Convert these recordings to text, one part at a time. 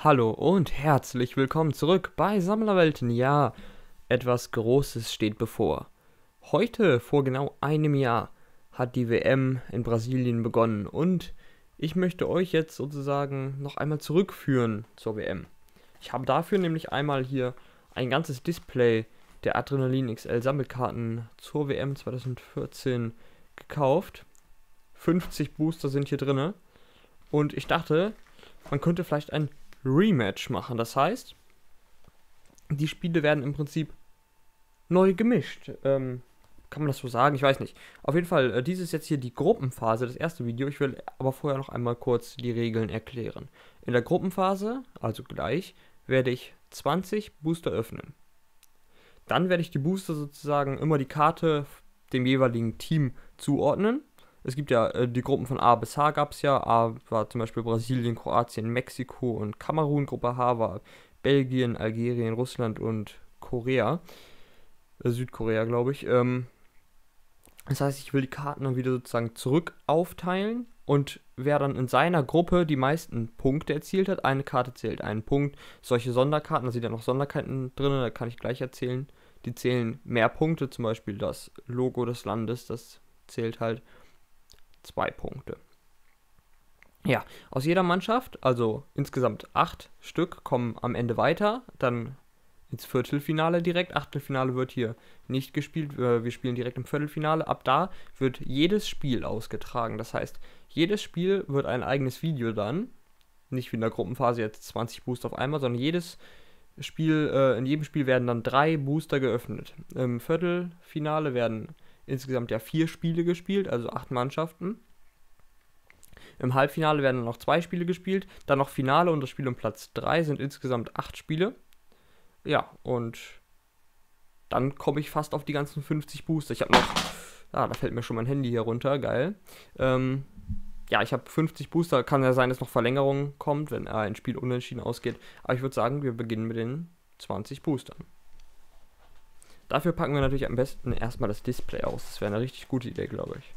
Hallo und herzlich willkommen zurück bei Sammlerwelten. Ja, etwas Großes steht bevor. Heute, vor genau einem Jahr, hat die WM in Brasilien begonnen und ich möchte euch jetzt sozusagen noch einmal zurückführen zur WM. Ich habe dafür nämlich einmal hier ein ganzes Display der Adrenalin XL Sammelkarten zur WM 2014 gekauft. 50 Booster sind hier drinne und ich dachte, man könnte vielleicht ein Rematch machen. Das heißt, die Spiele werden im Prinzip neu gemischt. Kann man das so sagen? Ich weiß nicht. Auf jeden Fall, dies ist jetzt hier die Gruppenphase, das erste Video. Ich will aber vorher noch einmal kurz die Regeln erklären. In der Gruppenphase, also gleich, werde ich 20 Booster öffnen. Dann werde ich die Booster sozusagen immer die Karte dem jeweiligen Team zuordnen. Es gibt ja die Gruppen von A bis H gab es ja. A war zum Beispiel Brasilien, Kroatien, Mexiko und Kamerun. Gruppe H war Belgien, Algerien, Russland und Korea. Südkorea, glaube ich. Das heißt, ich will die Karten dann wieder sozusagen zurück aufteilen. Und wer dann in seiner Gruppe die meisten Punkte erzielt hat, eine Karte zählt einen Punkt. Solche Sonderkarten, da sind ja noch Sonderkarten drin, da kann ich gleich erzählen. Die zählen mehr Punkte, zum Beispiel das Logo des Landes, das zählt halt 2 Punkte. Ja, aus jeder Mannschaft, also insgesamt 8 Stück, kommen am Ende weiter, dann ins Viertelfinale direkt. Achtelfinale wird hier nicht gespielt, wir spielen direkt im Viertelfinale. Ab da wird jedes Spiel ausgetragen, das heißt, jedes Spiel wird ein eigenes Video dann, nicht wie in der Gruppenphase jetzt 20 Booster auf einmal, sondern jedes Spiel, in jedem Spiel werden dann 3 Booster geöffnet. Im Viertelfinale werden insgesamt ja 4 Spiele gespielt, also 8 Mannschaften. Im Halbfinale werden noch 2 Spiele gespielt, dann noch Finale und das Spiel um Platz 3 sind insgesamt 8 Spiele. Ja, und dann komme ich fast auf die ganzen 50 Booster. Ich habe noch, da fällt mir schon mein Handy hier runter, geil. Ja, ich habe 50 Booster, kann ja sein, dass noch Verlängerung kommt, wenn ein Spiel unentschieden ausgeht. Aber ich würde sagen, wir beginnen mit den 20 Boostern. Dafür packen wir natürlich am besten erstmal das Display aus. Das wäre eine richtig gute Idee, glaube ich.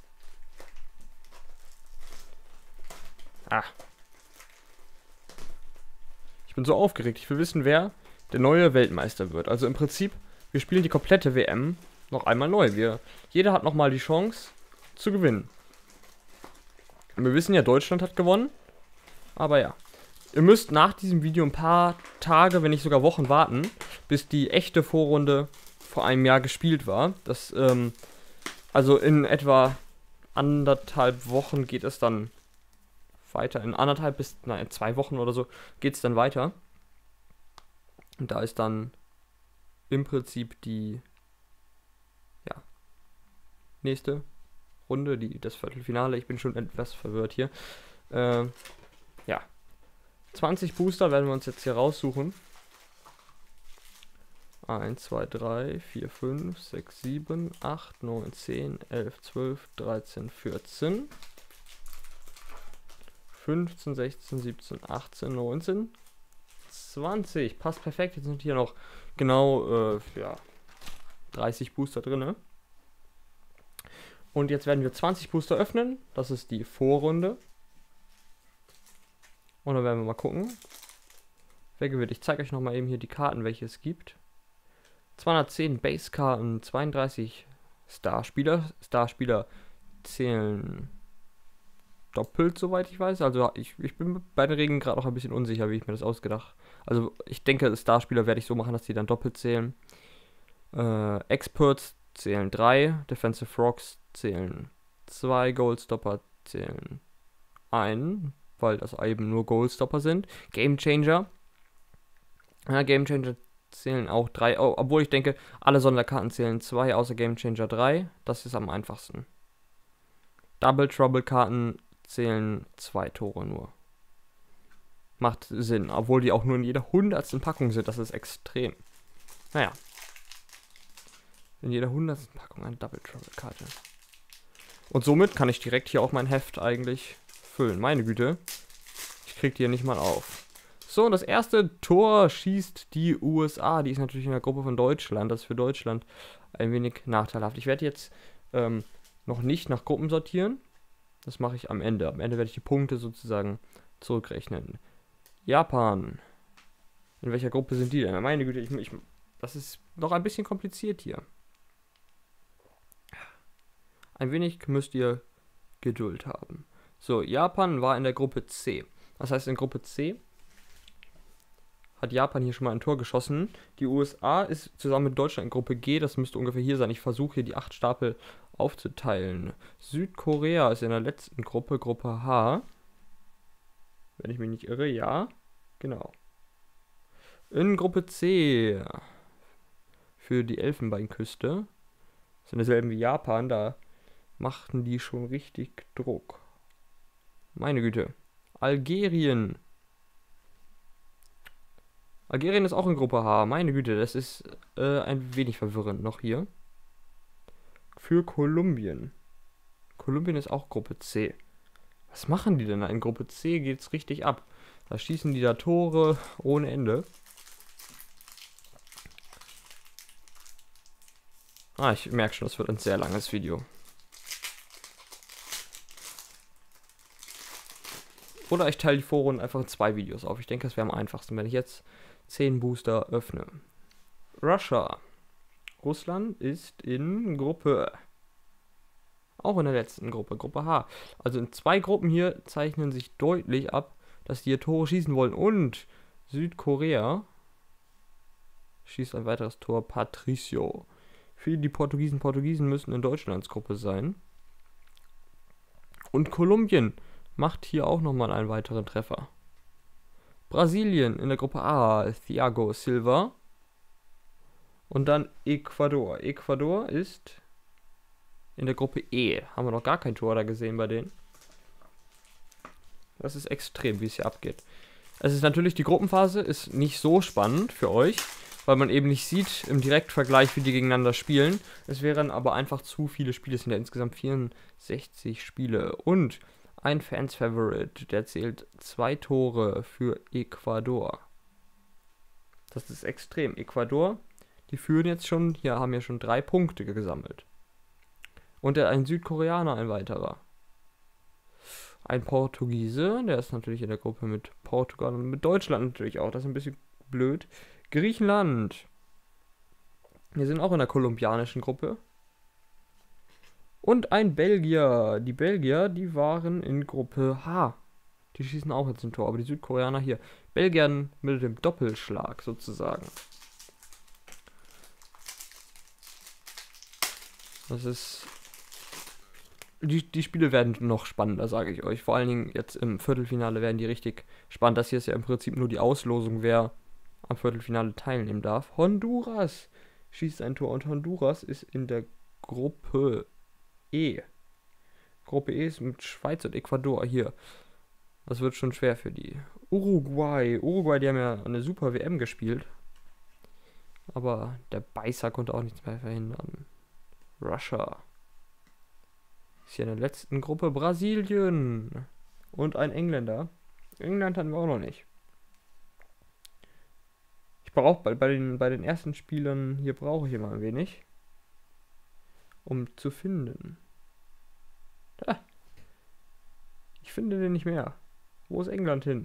Ich bin so aufgeregt. Ich will wissen, wer der neue Weltmeister wird. Also im Prinzip, wir spielen die komplette WM noch einmal neu. Jeder hat nochmal die Chance zu gewinnen. Und wir wissen ja, Deutschland hat gewonnen. Aber ja. Ihr müsst nach diesem Video ein paar Tage, wenn nicht sogar Wochen warten, bis die echte Vorrunde vor einem Jahr gespielt war. Das, also in etwa 1,5 Wochen geht es dann weiter. In 1,5 bis 2 Wochen oder so geht es dann weiter. Und da ist dann im Prinzip die nächste Runde, das Viertelfinale. Ich bin schon etwas verwirrt hier. Ja. 20 Booster werden wir uns jetzt hier raussuchen. 1, 2, 3, 4, 5, 6, 7, 8, 9, 10, 11, 12, 13, 14, 15, 16, 17, 18, 19, 20. Passt perfekt. Jetzt sind hier noch genau 30 Booster drin. Und jetzt werden wir 20 Booster öffnen. Das ist die Vorrunde. Und dann werden wir mal gucken, wer gewinnt. Ich zeige euch nochmal eben hier die Karten, welche es gibt. 210 Base-Karten, 32 Starspieler. Starspieler zählen doppelt, soweit ich weiß. Also ich bin bei den Regeln gerade noch ein bisschen unsicher, wie ich mir das ausgedacht. Also ich denke, Starspieler werde ich so machen, dass die dann doppelt zählen. Experts zählen 3, Defensive Rocks zählen 2, Goalstopper zählen 1, weil das eben nur Goalstopper sind. Game Changer. Ja, Game Changer zählen auch 3, obwohl ich denke, alle Sonderkarten zählen 2, außer Game Changer 3. Das ist am einfachsten. Double Trouble Karten zählen 2 Tore nur. Macht Sinn, obwohl die auch nur in jeder 100. Packung sind. Das ist extrem. Naja. In jeder 100. Packung eine Double Trouble Karte. Und somit kann ich direkt hier auch mein Heft eigentlich füllen. Meine Güte. Ich krieg die hier nicht mal auf. So, und das erste Tor schießt die USA. Die ist natürlich in der Gruppe von Deutschland. Das ist für Deutschland ein wenig nachteilhaft. Ich werde jetzt noch nicht nach Gruppen sortieren. Das mache ich am Ende. Am Ende werde ich die Punkte sozusagen zurückrechnen. Japan. In welcher Gruppe sind die denn? Meine Güte, das ist noch ein bisschen kompliziert hier. Ein wenig müsst ihr Geduld haben. So, Japan war in der Gruppe C. Das heißt, in Gruppe C hat Japan hier schon mal ein Tor geschossen. Die USA ist zusammen mit Deutschland in Gruppe G. Das müsste ungefähr hier sein. Ich versuche hier die 8 Stapel aufzuteilen. Südkorea ist in der letzten Gruppe, Gruppe H. Wenn ich mich nicht irre, ja. Genau. In Gruppe C für die Elfenbeinküste. Das sind derselben wie Japan, da machten die schon richtig Druck. Meine Güte. Algerien. Algerien ist auch in Gruppe H. Meine Güte, das ist ein wenig verwirrend noch hier. Für Kolumbien. Kolumbien ist auch Gruppe C. Was machen die denn da? In Gruppe C geht's richtig ab. Da schießen die da Tore ohne Ende. Ich merke schon, das wird ein sehr langes Video. Oder ich teile die Vorrunden einfach in 2 Videos auf. Ich denke, das wäre am einfachsten, wenn ich jetzt 10 Booster öffne. Russia. Russland ist in Gruppe. Auch in der letzten Gruppe, Gruppe H. Also in 2 Gruppen hier zeichnen sich deutlich ab, dass die hier Tore schießen wollen. Und Südkorea schießt ein weiteres Tor. Patricio. Für die Portugiesen müssen in Deutschlands Gruppe sein. Und Kolumbien macht hier auch nochmal einen weiteren Treffer. Brasilien in der Gruppe A, Thiago Silva. Und dann Ecuador. Ecuador ist in der Gruppe E. Haben wir noch gar kein Tor da gesehen bei denen. Das ist extrem, wie es hier abgeht. Es ist natürlich, die Gruppenphase ist nicht so spannend für euch, weil man eben nicht sieht im Direktvergleich, wie die gegeneinander spielen. Es wären aber einfach zu viele Spiele. Es sind ja insgesamt 64 Spiele. Und ein Fans-Favorite, der zählt 2 Tore für Ecuador. Das ist extrem. Ecuador, die führen jetzt schon, hier haben ja schon 3 Punkte gesammelt. Und ein Südkoreaner, ein weiterer. Ein Portugiese, der ist natürlich in der Gruppe mit Portugal und mit Deutschland natürlich auch. Das ist ein bisschen blöd. Griechenland. Wir sind auch in der kolumbianischen Gruppe. Und ein Belgier. Die Belgier, die waren in Gruppe H. Die schießen auch jetzt ein Tor, aber die Südkoreaner hier. Belgien mit dem Doppelschlag sozusagen. Das ist... Die Spiele werden noch spannender, sage ich euch. Vor allen Dingen jetzt im Viertelfinale werden die richtig spannend. Das hier ist ja im Prinzip nur die Auslosung, wer am Viertelfinale teilnehmen darf. Honduras schießt ein Tor und Honduras ist in der Gruppe E. Gruppe E ist mit Schweiz und Ecuador hier. Das wird schon schwer für die. Uruguay, die haben ja eine super WM gespielt. Aber der Beißer konnte auch nichts mehr verhindern. Russia. Ist hier in der letzten Gruppe Brasilien. Und ein Engländer. England hatten wir auch noch nicht. Ich brauche bei den ersten Spielern, hier brauche ich immer ein wenig, um zu finden. Da. Ich finde den nicht mehr. Wo ist England hin?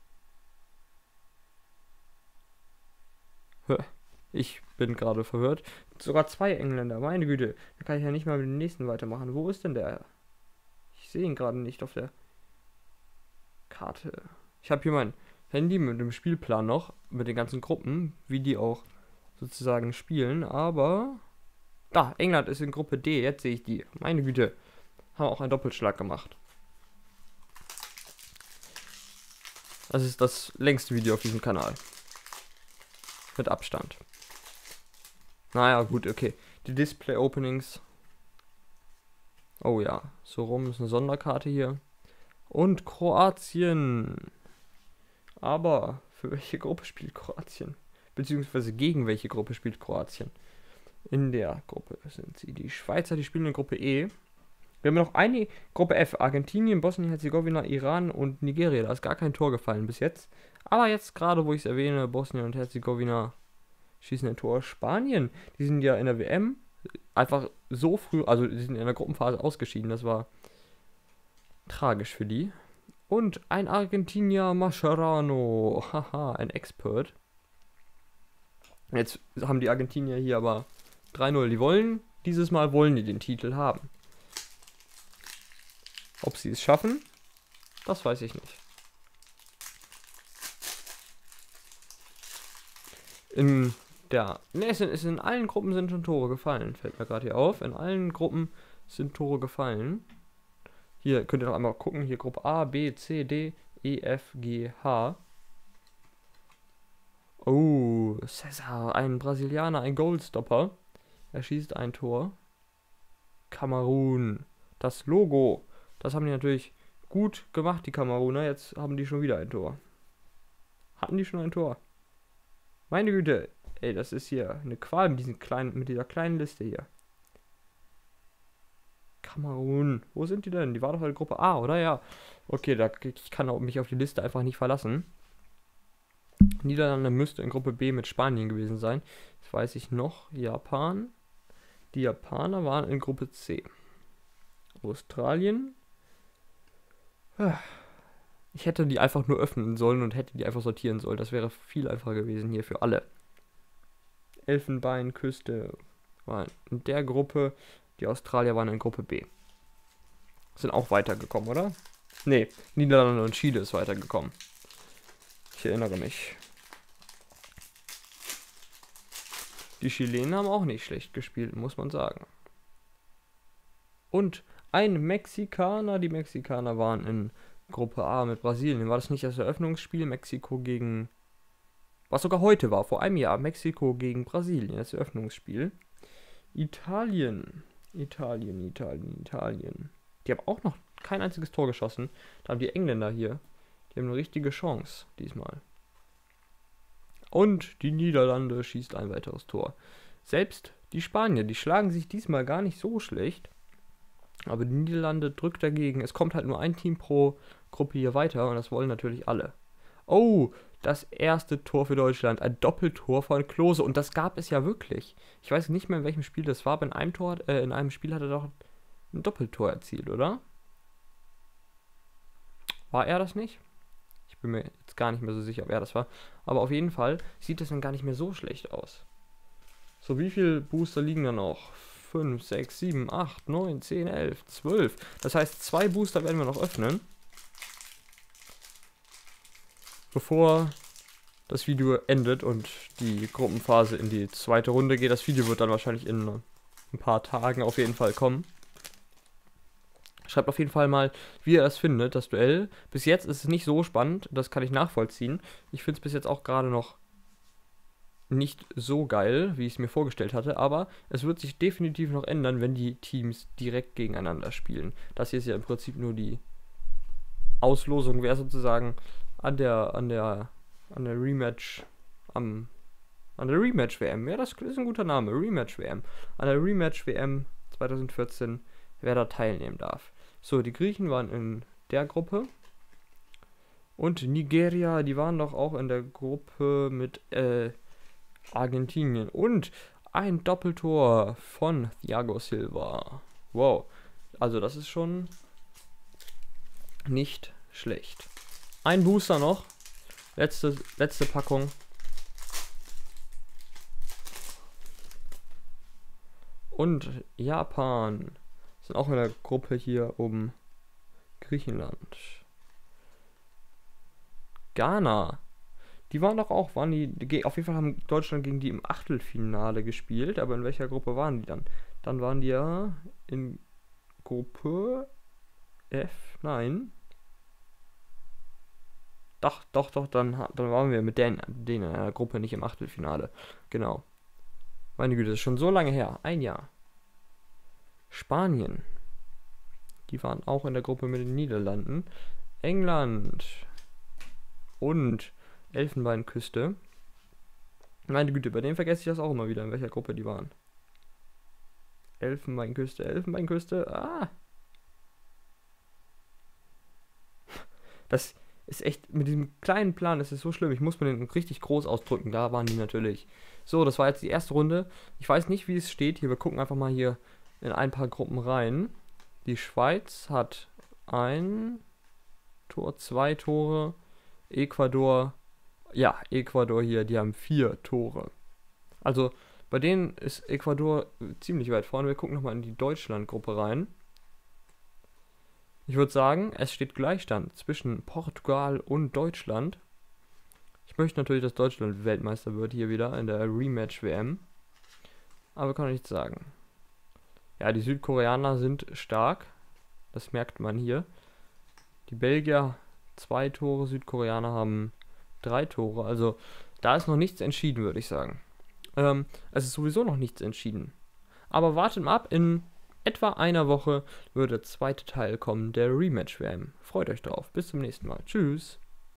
Ich bin gerade verwirrt. Sogar 2 Engländer, meine Güte. Da kann ich ja nicht mal mit dem nächsten weitermachen. Wo ist denn der? Ich sehe ihn gerade nicht auf der Karte. Ich habe hier mein Handy mit dem Spielplan noch, mit den ganzen Gruppen, wie die auch sozusagen spielen, aber... Da, England ist in Gruppe D, jetzt sehe ich die. Meine Güte, haben auch einen Doppelschlag gemacht. Das ist das längste Video auf diesem Kanal. Mit Abstand. Naja, gut, okay. Die Display-Openings. Oh ja, so rum ist eine Sonderkarte hier. Und Kroatien. Aber für welche Gruppe spielt Kroatien? Beziehungsweise gegen welche Gruppe spielt Kroatien? In der Gruppe sind sie die Schweizer, die spielen in Gruppe E. Wir haben noch eine Gruppe F. Argentinien, Bosnien-Herzegowina, Iran und Nigeria. Da ist gar kein Tor gefallen bis jetzt. Aber jetzt gerade, wo ich es erwähne, Bosnien und Herzegowina schießen ein Tor. Spanien, die sind ja in der WM einfach so früh, also die sind in der Gruppenphase ausgeschieden. Das war tragisch für die. Und ein Argentinier Mascherano. Haha, ein Expert. Jetzt haben die Argentinier hier aber 3-0. Dieses Mal wollen die den Titel haben. Ob sie es schaffen, das weiß ich nicht. In allen Gruppen sind schon Tore gefallen, fällt mir gerade hier auf. In allen Gruppen sind Tore gefallen. Hier könnt ihr noch einmal gucken, hier Gruppe A, B, C, D, E, F, G, H. Oh, Cesar, ein Brasilianer, ein Goalstopper. Er schießt ein Tor. Kamerun, das Logo. Das haben die natürlich gut gemacht, die Kameruner. Jetzt haben die schon wieder ein Tor. Hatten die schon ein Tor? Meine Güte, ey, das ist hier eine Qual mit dieser kleinen Liste hier. Kamerun, wo sind die denn? Die war doch in der Gruppe A, oder? Ja. Okay, ich kann mich auf die Liste einfach nicht verlassen. Niederlande müsste in Gruppe B mit Spanien gewesen sein. Das weiß ich noch. Japan. Die Japaner waren in Gruppe C. Australien. Ich hätte die einfach nur öffnen sollen und hätte die einfach sortieren sollen. Das wäre viel einfacher gewesen hier für alle. Elfenbeinküste war in der Gruppe. Die Australier waren in Gruppe B. Sind auch weitergekommen, oder? Nee, Niederlande und Chile ist weitergekommen. Ich erinnere mich. Die Chilenen haben auch nicht schlecht gespielt, muss man sagen. Und ein Mexikaner. Die Mexikaner waren in Gruppe A mit Brasilien. War das nicht das Eröffnungsspiel? Mexiko gegen... Was sogar heute war, vor einem Jahr. Mexiko gegen Brasilien, das Eröffnungsspiel. Italien. Die haben auch noch kein einziges Tor geschossen. Da haben die Engländer hier. Die haben eine richtige Chance diesmal. Und die Niederlande schießt ein weiteres Tor. Selbst die Spanier, die schlagen sich diesmal gar nicht so schlecht. Aber die Niederlande drückt dagegen. Es kommt halt nur ein Team pro Gruppe hier weiter und das wollen natürlich alle. Oh, das erste Tor für Deutschland. Ein Doppeltor von Klose. Und das gab es ja wirklich. Ich weiß nicht mehr, in welchem Spiel das war, aber in einem Spiel hat er doch ein Doppeltor erzielt, oder? War er das nicht? Ich bin mir jetzt gar nicht mehr so sicher, ob er das war. Aber auf jeden Fall sieht es dann gar nicht mehr so schlecht aus. So, wie viele Booster liegen da noch? 5, 6, 7, 8, 9, 10, 11, 12. Das heißt, 2 Booster werden wir noch öffnen. Bevor das Video endet und die Gruppenphase in die zweite Runde geht. Das Video wird dann wahrscheinlich in ein paar Tagen auf jeden Fall kommen. Schreibt auf jeden Fall mal, wie ihr das findet, das Duell. Bis jetzt ist es nicht so spannend, das kann ich nachvollziehen. Ich finde es bis jetzt auch gerade noch nicht so geil, wie ich es mir vorgestellt hatte, aber es wird sich definitiv noch ändern, wenn die Teams direkt gegeneinander spielen. Das hier ist ja im Prinzip nur die Auslosung, wer sozusagen an der Rematch an der Rematch WM, ja, das ist ein guter Name, Rematch WM, an der Rematch WM 2014, wer da teilnehmen darf. So, die Griechen waren in der Gruppe und Nigeria, die waren doch auch in der Gruppe mit Argentinien und ein Doppeltor von Thiago Silva. Wow, also das ist schon nicht schlecht. Ein Booster noch. Letzte Packung. Und Japan sind auch in der Gruppe hier um Griechenland. Ghana. Die waren doch auch, auf jeden Fall haben Deutschland gegen die im Achtelfinale gespielt, aber in welcher Gruppe waren die dann? Dann waren die ja in Gruppe F, nein. Doch, dann waren wir mit denen in einer Gruppe nicht im Achtelfinale. Genau. Meine Güte, das ist schon so lange her. Ein Jahr. Spanien. Die waren auch in der Gruppe mit den Niederlanden. England. Und Elfenbeinküste. Meine Güte, bei denen vergesse ich das auch immer wieder, in welcher Gruppe die waren. Elfenbeinküste. Ah. Das ist echt, mit diesem kleinen Plan, das ist so schlimm. Ich muss mir den richtig groß ausdrücken. Da waren die natürlich. So, das war jetzt die erste Runde. Ich weiß nicht, wie es steht hier. Wir gucken einfach mal hier in ein paar Gruppen rein. Die Schweiz hat 1, Tor, 2 Tore. Ecuador, ja, Ecuador hier, die haben 4 Tore. Also bei denen ist Ecuador ziemlich weit vorne. Wir gucken nochmal in die Deutschland-Gruppe rein. Ich würde sagen, es steht Gleichstand zwischen Portugal und Deutschland. Ich möchte natürlich, dass Deutschland Weltmeister wird hier wieder in der Rematch-WM. Aber kann ich nichts sagen. Ja, die Südkoreaner sind stark. Das merkt man hier. Die Belgier 2 Tore, Südkoreaner haben 3 Tore. Also da ist noch nichts entschieden, würde ich sagen. Es ist sowieso noch nichts entschieden. Aber wartet mal ab, in etwa einer Woche wird der zweite Teil kommen, der Rematch-WM. Freut euch drauf. Bis zum nächsten Mal. Tschüss.